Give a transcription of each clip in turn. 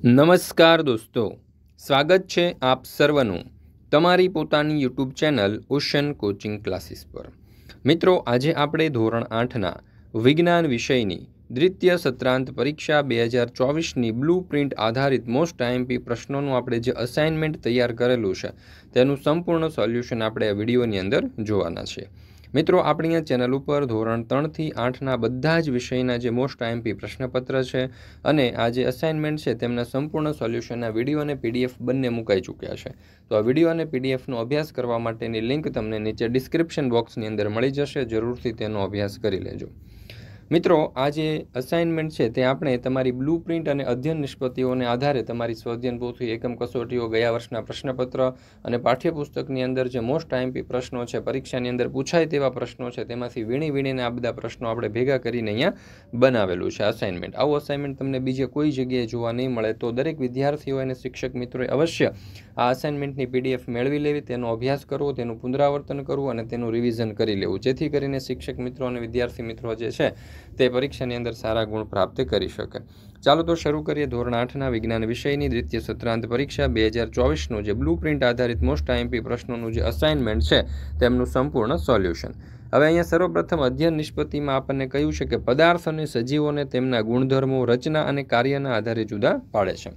નમસ્કાર દોસ્તો, સ્વાગત છે આપ સર્વનું તમારી પોતાની YouTube channel Ocean Coaching Classes પર। મિત્રો, આજે આપણે ધોરણ 8ના વિજ્ઞાન વિષયની દ્વિતીય સત્રાંત પરીક્ષા 2024ની બ્લુ પ્રિન્ટ આધારિત મોસ્ટ આઈએમપી પ્રશ્નોનું આપણે જે અસાઇનમેન્ટ તૈયાર કરેલું છે તેનું સંપૂર્ણ સોલ્યુશન આપણે આ વિડીયોની અંદર જોવાના છે। મિત્રો, આપણી આ ચેનલ ઉપર ધોરણ 3થી 8ના બધા જ વિષયના જે મોસ્ટ આઈએમપી પ્રશ્નપત્ર છે અને આ જે અસાઇનમેન્ટ છે તેમના સંપૂર્ણ સોલ્યુશનના વિડીયો અને પીડીએફ બંને મુકાઈ ચૂક્યા છે। તો આ વિડીયો અને પીડીએફનો અભ્યાસ કરવા માટેની લિંક તમને નીચે ડિસ્ક્રિપ્શન બોક્સની અંદર મળી જશે। જરૂરથી તેનો અભ્યાસ કરી લેજો। મિત્રો, આ જે અસાઇનમેન્ટ છે તે આપણે તમારી બ્લુ પ્રિન્ટ અને અધ્યયન નિષ્પત્તિઓને આધારે તમારી સ્વઅધ્યયન પોથી એકમ કસોટીઓ, ગયા વર્ષના પ્રશ્નપત્ર અને પાઠ્યપુસ્તકની અંદર જે મોસ્ટ આઈએમપી પ્રશ્નો છે, પરીક્ષાની અંદર પૂછાય તેવા પ્રશ્નો છે, તેમાંથી વીણીને આ બધા પ્રશ્નો આપણે ભેગા કરીને અહીંયા બનાવેલું છે અસાઇનમેન્ટ। આવું અસાઇનમેન્ટ તમને બીજે કોઈ જગ્યાએ જોવા નહીં મળે, તો દરેક વિદ્યાર્થીઓ અને શિક્ષક મિત્રોએ અવશ્ય આ અસાઇનમેન્ટની પીડીએફ મેળવી લેવી, તેનો અભ્યાસ કરવો, તેનું પુનરાવર્તન કરવું અને તેનું રિવિઝન કરી લેવું, જેથી કરીને શિક્ષક મિત્રો અને વિદ્યાર્થી મિત્રો જે છે તે પરીક્ષાની અંદર સારા ગુણ પ્રાપ્ત કરી શકે। ચાલો તો શરૂ કરીએ ધોરણ 8ના વિજ્ઞાન વિષયની દ્વિતીય સત્રાંત પરીક્ષા 2024નું જે બ્લુ પ્રિન્ટ આધારિત મોસ્ટ આઈએમપી પ્રશ્નોનું જે અસાઇનમેન્ટ છે તેમનું સંપૂર્ણ સોલ્યુશન। હવે અહીંયા સર્વપ્રથમ અધ્યયન નિષ્પત્તિમાં આપણને કહ્યું છે કે પદાર્થ અને સજીવોને તેમના ગુણધર્મો, રચના અને કાર્યના આધારે જુદા પાડે છે।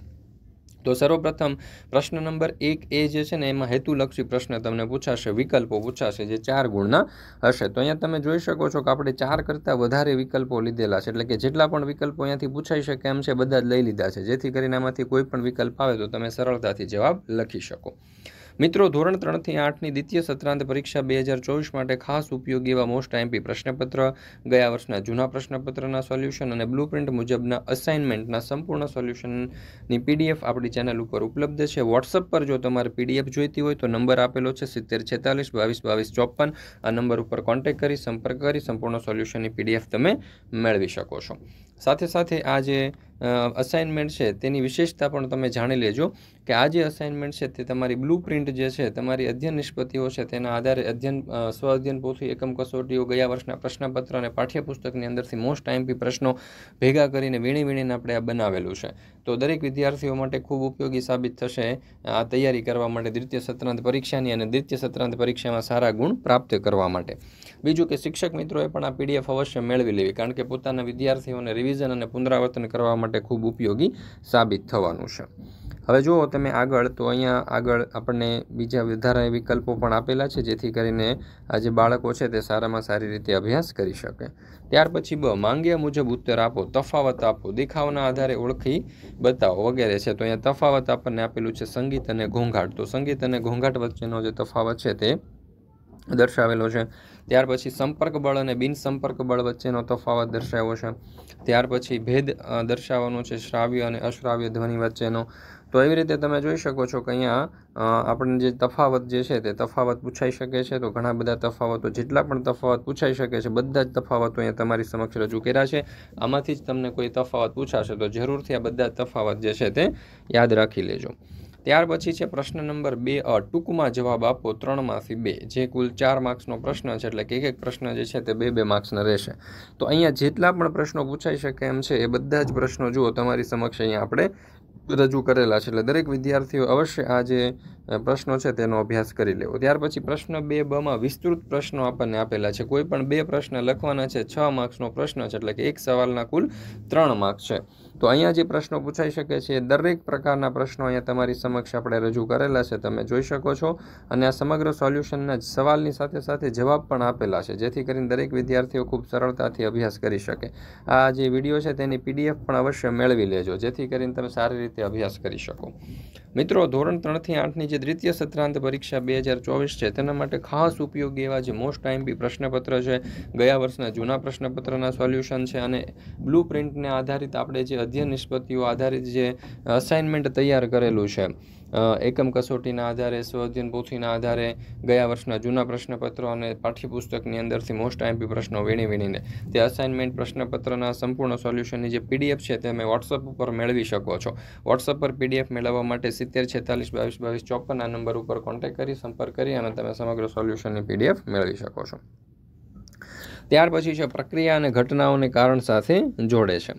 તો સર્વપ્રથમ પ્રશ્ન નંબર 1 જે છે ને એમાં હેતુલક્ષી પ્રશ્ન તમને પૂછાશે, વિકલ્પો પૂછાશે જે 4 ગુણના હશે। તો અહીંયા તમે જોઈ શકો છો કે આપણે 4 કરતાં વધારે વિકલ્પો લીધેલા છે, એટલે કે જેટલા પણ વિકલ્પો અહીંયાથી પૂછાઈ શકે એમ છે બધા જ લઈ લીધા છે, જેથી કરીને આમાંથી કોઈ પણ વિકલ્પ આવે તો તમે સરળતાથી જવાબ લખી શકો। મિત્રો, ધોરણ 3થી 8ની દ્વિતીય સત્રાંત પરીક્ષા 2024 માટે ખાસ ઉપયોગી એવા મોસ્ટ આઈએમપી પ્રશ્નપત્ર, ગયા વર્ષના જૂના પ્રશ્નપત્રના સોલ્યુશન અને બ્લુ પ્રિન્ટ મુજબના અસાઇનમેન્ટના સંપૂર્ણ સોલ્યુશનની પીડીએફ આપણી ચેનલ ઉપર ઉપલબ્ધ છે। વોટ્સઅપ પર જો તમારે પીડીએફ જોઈતી હોય તો નંબર આપેલો છે 7046 22 22 54। આ નંબર ઉપર કોન્ટેક્ટ કરી સંપર્ક કરી સંપૂર્ણ સોલ્યુશનની પીડીએફ તમે મેળવી શકો છો। સાથે સાથે આ જે અસાઇનમેન્ટ છે તેની વિશેષતા પણ તમે જાણી લેજો કે આ જે અસાઇનમેન્ટ છે તે તમારી બ્લુ પ્રિન્ટ જે છે, તમારી અધ્યયન નિષ્પત્તિઓ છે તેના આધારે સ્વઅધ્યયન પોથી, એકમ કસોટીઓ, ગયા વર્ષના પ્રશ્નપત્ર અને પાઠ્યપુસ્તકની અંદરથી મોસ્ટ આઈએમપી પ્રશ્નો ભેગા કરીને વીણીને આપણે આ બનાવેલું છે। તો દરેક વિદ્યાર્થીઓ માટે ખૂબ ઉપયોગી સાબિત થશે આ તૈયારી કરવા માટે દ્વિતીય સત્રાંત પરીક્ષાની અને દ્વિતીય સત્રાંત પરીક્ષામાં સારા ગુણ પ્રાપ્ત કરવા માટે। બીજું કે શિક્ષક મિત્રોએ પણ આ પીડીએફ અવશ્ય મેળવી લેવી, કારણ કે પોતાના વિદ્યાર્થીઓને રિવિઝન અને પુનરાવર્તન કરવા માટે ખૂબ ઉપયોગી સાબિત થવાનું છે। હવે જુઓ તમે આગળ, તો અહીંયા આગળ આપણને બીજા વધારે વિકલ્પો પણ આપેલા છે, જેથી કરીને આ જે બાળકો છે તે સારામાં સારી રીતે અભ્યાસ કરી શકે। ત્યાર પછી માંગ્યા મુજબ ઉત્તર આપો, તફાવત આપો, દેખાવના આધારે ઓળખી બતાવો વગેરે છે। તો અહીંયા તફાવત આપણને આપેલું છે સંગીત અને ઘોંઘાટ। તો સંગીત અને ઘોંઘાટ વચ્ચેનો જે તફાવત છે તે દર્શાવેલો છે। ત્યાર પછી સંપર્ક બળ અને બિનસંપર્ક બળ વચ્ચેનો તફાવત દર્શાવ્યો છે। ત્યાર પછી ભેદ દર્શાવવાનો છે શ્રાવ્ય અને અશ્રાવ્ય ધ્વનિ વચ્ચેનો। તો એવી રીતે તમે જોઈ શકો છો કે અહીંયા આપણને જે તફાવત જે છે તે તફાવત પૂછાઈ શકે છે। તો ઘણા બધા તફાવતો, જેટલા પણ તફાવત પૂછાઈ શકે છે બધા જ તફાવતો અહીંયા તમારી સમક્ષ રજૂ કર્યા છે। આમાંથી જ તમને કોઈ તફાવત પૂછાશે તો જરૂરથી આ બધા તફાવત જે છે તે યાદ રાખી લેજો। ત્યાર પછી છે પ્રશ્ન નંબર 2 ટૂંકમાં જવાબ આપો 3માંથી 2, જે કુલ 4 માર્ક્સનો પ્રશ્ન છે, એટલે કે એક પ્રશ્ન જે છે તે 2 માર્ક્સના રહેશે। તો અહીંયા જેટલા પણ પ્રશ્નો પૂછાઈ શકે એમ છે એ બધા જ પ્રશ્નો જુઓ તમારી સમક્ષ અહીંયા આપણે રજૂ કરેલા છે, એટલે દરેક વિદ્યાર્થીઓ અવશ્ય આ જે પ્રશ્નો છે તેનો અભ્યાસ કરી લેવો। ત્યાર પછી પ્રશ્ન 2 વિસ્તૃત પ્રશ્નો આપણને આપેલા છે, કોઈ પણ 2 પ્રશ્ન લખવાના છે, 6 માર્ક્સનો પ્રશ્ન છે, એટલે કે એક સવાલના કુલ 3 માર્ક્સ છે। તો અહીંયા જે પ્રશ્નો પૂછાઈ શકે છે દરેક પ્રકારના પ્રશ્નો અહીંયા તમારી સમક્ષ આપણે રજૂ કરેલા છે, તમે જોઈ શકો છો। અને આ સમગ્ર સોલ્યુશનના સવાલની સાથે સાથે જવાબ પણ આપેલા છે, જેથી કરીને દરેક વિદ્યાર્થીઓ ખૂબ સરળતાથી અભ્યાસ કરી શકે। આ જે વિડીયો છે તેની પીડીએફ પણ અવશ્ય મેળવી લેજો, જેથી કરીને તમે સારી રીતે અભ્યાસ કરી શકો। મિત્રો, ધોરણ 3થી 8ની જે દ્વિતીય સત્રાંત પરીક્ષા 2024 છે તેના માટે ખાસ ઉપયોગી એવા જે મોસ્ટ આઈએમપી પ્રશ્નપત્ર છે, ગયા વર્ષના જૂના પ્રશ્નપત્રના સોલ્યુશન છે અને બ્લુ પ્રિન્ટને આધારિત આપણે જે અધ્યયન નિષ્પત્તિઓ આધારિત જે અસાઇનમેન્ટ તૈયાર કરેલું છે, એકમ કસોટીના આધારે, સ્વઅધ્યયન પોથીના આધારે, ગયા વર્ષના જૂના પ્રશ્નપત્રો અને પાઠ્યપુસ્તકની અંદરથી મોસ્ટ આઈએમપી પ્રશ્નો વીણીને તે અસાઇનમેન્ટ પ્રશ્નપત્રના સંપૂર્ણ સોલ્યુશનની જે પીડીએફ છે તે તમે વોટ્સઅપ ઉપર મેળવી શકો છો। વોટ્સઅપ પર પીડીએફ મેળવવા માટે 7046 22 22 54 આ નંબર ઉપર કોન્ટેક્ટ કરી સંપર્ક કરી અને તમે સમગ્ર સોલ્યુશનની પીડીએફ મેળવી શકો છો। ત્યાર પછી છે પ્રક્રિયા અને ઘટનાઓને કારણ સાથે જોડે છે। તો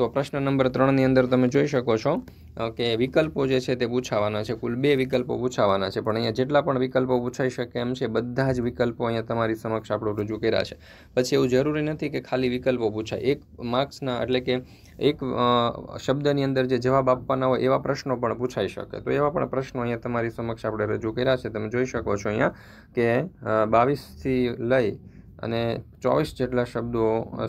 તો પ્રશ્ન નંબર 3ની અંદર તમે જોઈ શકો છો કે વિકલ્પો જે છે તે પૂછાવાના છે. કુલ 2 વિકલ્પો પૂછાવાના છે, પણ અહીંયા જેટલા પણ વિકલ્પો પૂછાઈ શકે એમ છે બધા જ વિકલ્પો અહીંયા તમારી સમક્ષ આપણે રજૂ કર્યા છે. પછી એવું જરૂરી નથી કે ખાલી વિકલ્પો પૂછાય. 1 માર્ક્સના એટલે કે એક શબ્દની અંદર જે જવાબ આપવાના હોય એવા પ્રશ્નો પણ પૂછાઈ શકે. તો એવા પણ પ્રશ્નો અહીંયા તમારી સમક્ષ આપણે રજૂ કર્યા છે. તમે જોઈ શકો છો અહીંયા કે 22થી લઈ અને 24 જેટલા શબ્દો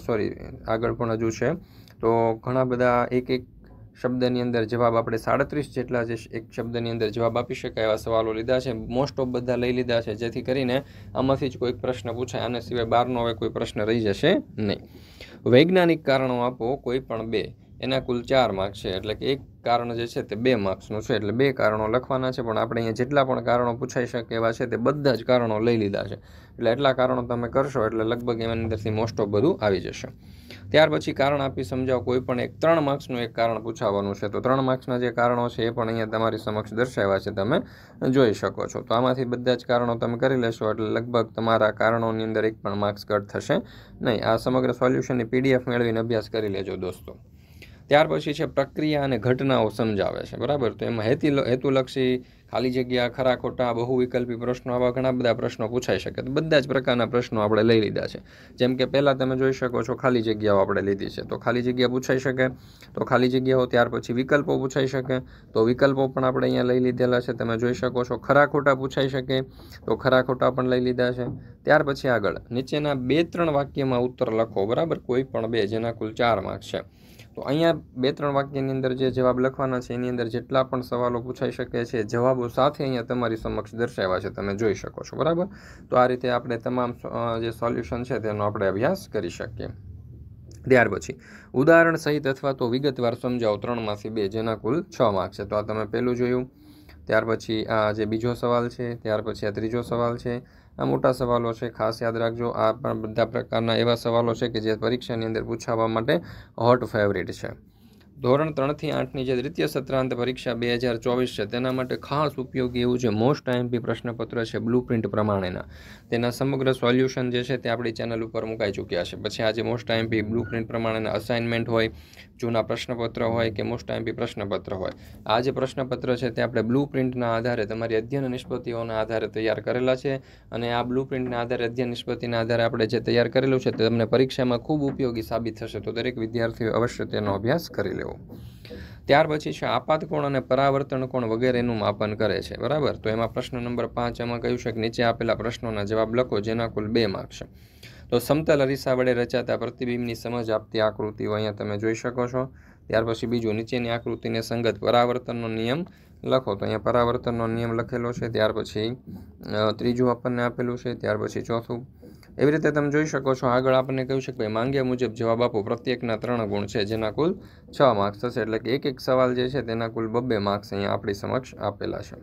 આગળ પણ હજુ છે. તો ઘણા બધા એક શબ્દની અંદર જવાબ આપણે 37 જેટલા જે એક શબ્દની અંદર જવાબ આપી શકાય એવા સવાલો લીધા છે. મોસ્ટ ઓફ બધા લઈ લીધા છે, જેથી કરીને આમાંથી જ કોઈક પ્રશ્ન પૂછાય. આના સિવાય બહારનો હવે કોઈ પ્રશ્ન રહી જશે નહીં. વૈજ્ઞાનિક કારણો આપો કોઈ પણ 2, એના કુલ 4 માર્ક્સ છે. એટલે કે એક કારણ જે છે તે 2 માર્ક્સનું છે, એટલે 2 કારણો લખવાના છે. પણ આપણે અહીંયા જેટલા પણ કારણો પૂછાઈ શકે એવા છે તે બધા જ કારણો લઈ લીધા છે. એટલે એટલા કારણો તમે કરશો એટલે લગભગ એની અંદરથી મોસ્ટ ઓફ બધું આવી જશે. ત્યાર પછી કારણ આપી સમજાવો કોઈ પણ 3 માર્ક્સનું એક કારણ પૂછાવાનું છે. તો 3 માર્ક્સના જે કારણો છે એ પણ અહીંયા તમારી સમક્ષ દર્શાવ્યા છે, તમે જોઈ શકો છો. તો આમાંથી બધા જ કારણો તમે કરી લેશો એટલે લગભગ તમારા કારણોની અંદર એક પણ માર્ક્સ કટ થશે નહીં. આ સમગ્ર સોલ્યુશનની PDF મેળવીને અભ્યાસ કરી લેજો દોસ્તો. ત્યાર પછી છે પ્રક્રિયા અને ઘટનાઓ સમજાવે છે, બરાબર. તો એમાં હેતુલક્ષી, ખાલી જગ્યા, ખરા ખોટા, બહુ વિકલ્પી પ્રશ્નો, આવા ઘણા બધા પ્રશ્નો પૂછાઈ શકે. તો બધા જ પ્રકારના પ્રશ્નો આપણે લઈ લીધા છે. જેમ કે પહેલાં તમે જોઈ શકો છો ખાલી જગ્યાઓ આપણે લીધી છે. તો ખાલી જગ્યા પૂછાઈ શકે, તો ખાલી જગ્યાઓ. ત્યાર પછી વિકલ્પો પૂછાઈ શકે, તો વિકલ્પો પણ આપણે અહીંયા લઈ લીધેલા છે, તમે જોઈ શકો છો. ખરા ખોટા પૂછાઈ શકે, તો ખરા ખોટા પણ લઈ લીધા છે. ત્યાર પછી આગળ નીચેના 2-3 વાક્યમાં ઉત્તર લખો, બરાબર. કોઈ પણ 2, જેના કુલ 4 માર્ક્સ છે. તો અહીંયા 2-3 વાક્યની અંદર જે જવાબ લખવાના છે એની અંદર જેટલા પણ સવાલો પૂછાઈ શકે છે જવાબો સાથે અહીંયા તમારી સમક્ષ દર્શાવ્યા છે, તમે જોઈ શકો છો, બરાબર. તો આ રીતે આપણે તમામ જે સોલ્યુશન છે તેનો આપણે અભ્યાસ કરી શકીએ. ત્યાર પછી ઉદાહરણ સહિત અથવા તો વિગતવાર સમજાવો 3માંથી 2, જેના કુલ 6 માર્ક્સ છે. તો આ તમે પહેલું જોયું. ત્યાર પછી આ જે બીજો સવાલ છે, ત્યાર પછી આ ત્રીજો સવાલ છે. આ મોટા સવાલો છે, ખાસ યાદ રાખજો. આ પણ બધા પ્રકારના એવા સવાલો છે કે જે પરીક્ષાની અંદર પૂછાવા માટે હોટ ફેવરિટ છે. ધોરણ 3થી 8ની જે દ્વિતીય સત્રાંત પરીક્ષા 2024 છે તેના માટે ખાસ ઉપયોગી એવું જે મોસ્ટ IMP પ્રશ્નપત્ર છે બ્લુપ્રિન્ટ પ્રમાણેના, તેના સમગ્ર સોલ્યુશન જે છે તે આપણી ચેનલ ઉપર મુકાઈ ચૂક્યા છે. પછી આજે મોસ્ટ IMP બ્લુપ્રિન્ટ પ્રમાણેના અસાઇનમેન્ટ હોય, જૂના પ્રશ્નપત્ર હોય કે મોસ્ટ IMP પ્રશ્નપત્ર હોય, આ જે પ્રશ્નપત્ર છે તે આપણે બ્લુપ્રિન્ટના આધારે તમારી અધ્યયન નિષ્પત્તિઓના આધારે તૈયાર કરેલા છે. અને આ બ્લુપ્રિન્ટના આધારે, અધ્યયન નિષ્પત્તિના આધારે આપણે જે તૈયાર કરેલું છે તે તમને પરીક્ષામાં ખૂબ ઉપયોગી સાબિત થશે. તો દરેક વિદ્યાર્થીઓ અવશ્ય તેનો અભ્યાસ કરી લેવો. ત્યાર પછી છે આપાત કોણ અને પરાવર્તન કોણ વગેરેનું માપન કરે છે, બરાબર. તો એમાં પ્રશ્ન નંબર 5 એમાં કહ્યું છે કે નીચે આપેલા પ્રશ્નોના જવાબ લખો, જેના કુલ 2 માર્ક્સ છે. તો સમતલ અરીસા વડે રચાતા પ્રતિબિંબની સમજ આપતી આકૃતિઓ અહીંયા તમે જોઈ શકો છો. ત્યાર પછી બીજું, નીચેની આકૃતિને સંગત પરાવર્તનનો નિયમ લખો. તો અહીંયા પરાવર્તનનો નિયમ લખેલો છે. ત્યાર પછી ત્રીજું આપણને આપેલું છે. ત્યાર પછી ચોથું. એવી રીતે તમે જોઈ શકો છો. આગળ આપણને કહ્યું છે કે ભાઈ માંગ્યા મુજબ જવાબ આપો, પ્રત્યેકના 3 ગુણ છે, જેના કુલ 6 માર્ક્સ થશે. એટલે કે એક સવાલ જે છે તેના કુલ 2 માર્ક્સ અહીંયા આપણી સમક્ષ આપેલા છે.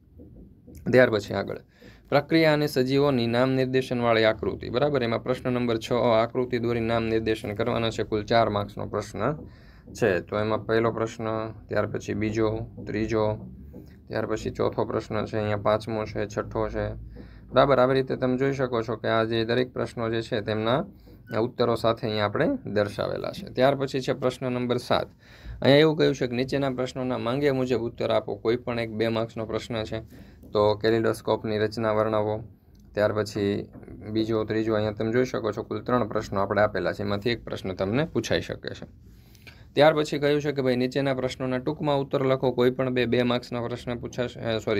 ત્યાર પછી આગળ પ્રક્રિયા અને સજીવોની નામ નિર્દેશનવાળી આકૃતિ, બરાબર. એમાં પ્રશ્ન નંબર 6 આકૃતિ દોરી નામ નિર્દેશન કરવાના છે. કુલ 4 માર્ક્સનો પ્રશ્ન છે. તો એમાં પહેલો પ્રશ્ન, ત્યાર પછી બીજો, ત્રીજો, ત્યાર પછી ચોથો પ્રશ્ન છે, અહીંયા 5મો છે, 6થો છે, બરાબર. આવી રીતે તમે જોઈ શકો છો કે આ જે દરેક પ્રશ્નો જે છે તેમના ઉત્તરો સાથે અહીંયા આપણે દર્શાવેલા છે. ત્યાર પછી છે પ્રશ્ન નંબર 7. અહીંયા એવું કહ્યું છે કે નીચેના પ્રશ્નોના માંગ્યા મુજબ ઉત્તર આપો. કોઈ પણ એક 2 માર્ક્સનો પ્રશ્ન છે. તો કેલિડોસ્કોપની રચના વર્ણવો. ત્યાર પછી બીજો, ત્રીજો, અહીંયા તમે જોઈ શકો છો કુલ 3 પ્રશ્નો આપણે આપેલા છે. એમાંથી એક પ્રશ્ન તમને પૂછાઈ શકે છે. ત્યાર પછી કહ્યું છે કે ભાઈ નીચેના પ્રશ્નોના ટૂંકમાં ઉત્તર લખો. કોઈ પણ 2 માર્ક્સના પ્રશ્ન પૂછાશે,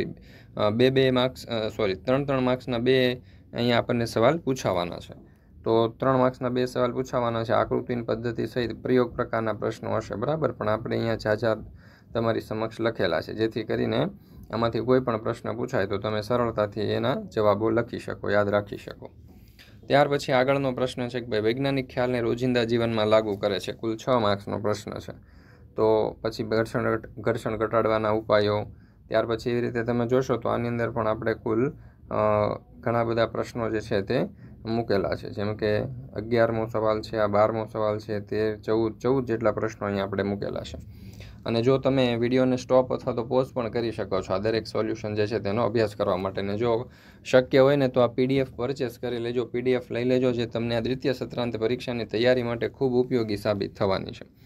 3 માર્ક્સના 2 અહીંયા આપણને સવાલ પૂછાવાના છે. તો 3 માર્ક્સના 2 સવાલ પૂછાવાના છે. આકૃતિની પદ્ધતિ સહિત પ્રયોગ પ્રકારના પ્રશ્નો હશે, બરાબર. પણ આપણે અહીંયા ઝાઝા તમારી સમક્ષ લખેલા છે, જેથી કરીને આમાંથી કોઈ પણ પ્રશ્ન પૂછાય તો તમે સરળતાથી એના જવાબો લખી શકો, યાદ રાખી શકો. ત્યાર પછી આગળનો પ્રશ્ન છે કે ભાઈ વૈજ્ઞાનિક ખ્યાલને રોજિંદા જીવનમાં લાગુ કરે છે. કુલ 6 માર્ક્સનો પ્રશ્ન છે. તો પછી ઘર્ષણ ઘટાડવાના ઉપાયો. ત્યાર પછી એવી રીતે તમે જોશો તો આની અંદર પણ આપણે કુલ ઘણા બધા પ્રશ્નો જે છે તે મૂકેલા છે. જેમ કે 11મો સવાલ છે, આ 12મો સવાલ છે, 13, 14 જેટલા પ્રશ્નો અહીંયા આપણે મૂકેલા છે. અને જો તમે વિડીયોને સ્ટોપ અથવા તો પોઝ પણ કરી શકો છો આ દરેક સોલ્યુશન જે છે તેનો અભ્યાસ કરવા માટે. ને જો શક્ય હોય ને તો આ PDF પરચેસ કરી લેજો, PDF લઈ લેજો, જે તમને આ દ્વિતીય સત્રાંત પરીક્ષાની તૈયારી માટે ખૂબ ઉપયોગી સાબિત થવાની છે.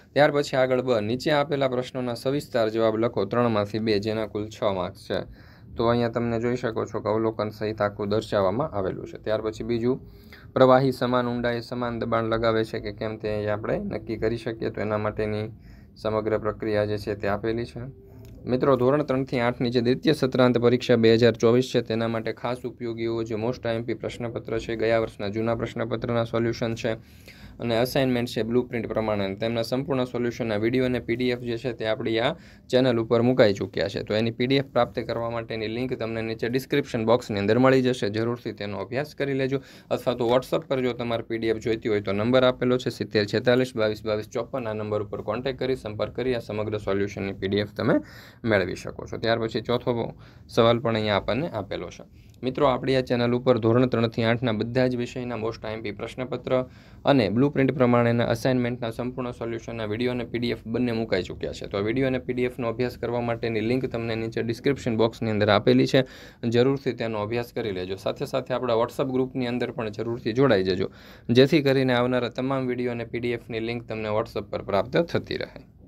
ત્યાર પછી આગળ બ, નીચે આપેલા પ્રશ્નોના સવિસ્તાર જવાબ લખો 3માંથી 2, જેના કુલ 6 માર્ક્સ છે. તો અહીંયા તમને જોઈ શકો છો કે અવલોકન સહિત આખું દર્શાવવામાં આવેલું છે. ત્યાર પછી બીજું, પ્રવાહી સમાન ઊંડાઈએ સમાન દબાણ લગાવે છે કે કેમ તે આપણે નક્કી કરી શકીએ. તો એના માટેની સમગ્ર પ્રક્રિયા જે છે તે આપેલી છે. મિત્રો, ધોરણ 3થી 8ની જે દ્વિતીય સત્રાંત પરીક્ષા 2024 છે તેના માટે ખાસ ઉપયોગી એવો જે મોસ્ટ આઈએમપી પ્રશ્નપત્ર છે, ગયા વર્ષના જૂના પ્રશ્નપત્રના સોલ્યુશન છે અને અસાઇનમેન્ટ છે બ્લુ પ્રિન્ટ પ્રમાણે, તેમના સંપૂર્ણ સોલ્યુશનના વિડીયો અને પીડીએફ જે છે તે આપણી આ ચેનલ ઉપર મુકાઈ ચૂક્યા છે. તો એની પીડીએફ પ્રાપ્ત કરવા માટેની લિંક તમને નીચે ડિસ્ક્રિપ્શન બોક્સની અંદર મળી જશે. જરૂરથી તેનો અભ્યાસ કરી લેજો, અથવા તો વોટ્સઅપ પર જો તમારે પીડીએફ જોઈતી હોય તો નંબર આપેલો છે 7046 22 22 54. આ નંબર ઉપર કોન્ટેક્ટ કરી સંપર્ક કરી આ સમગ્ર સોલ્યુશનની પીડીએફ તમે મેળવી શકો છો. ત્યાર પછી ચોથો સવાલ પણ અહીંયા આપણને આપેલો છે. મિત્રો, આપણી આ ચેનલ ઉપર ધોરણ 3થી 8ના બધા જ વિષયના મોસ્ટ આઈએમપી પ્રશ્નપત્ર અને બ્લુ પ્રિન્ટ પ્રમાણેના અસાઇનમેન્ટના સંપૂર્ણ સોલ્યુશનના વિડીયો અને પીડીએફ બંને મુકાઈ ચૂક્યા છે. તો વિડીયો અને પીડીએફનો અભ્યાસ કરવા માટેની લિંક તમને નીચે ડિસ્ક્રિપ્શન બોક્સની અંદર આપેલી છે. જરૂરથી તેનો અભ્યાસ કરી લેજો. સાથે સાથે આપણા વોટ્સઅપ ગ્રુપની અંદર પણ જરૂરથી જોડાઈ જજો, જેથી કરીને આવનારા તમામ વિડીયો અને પીડીએફની લિંક તમને વોટ્સઅપ પર પ્રાપ્ત થતી રહે.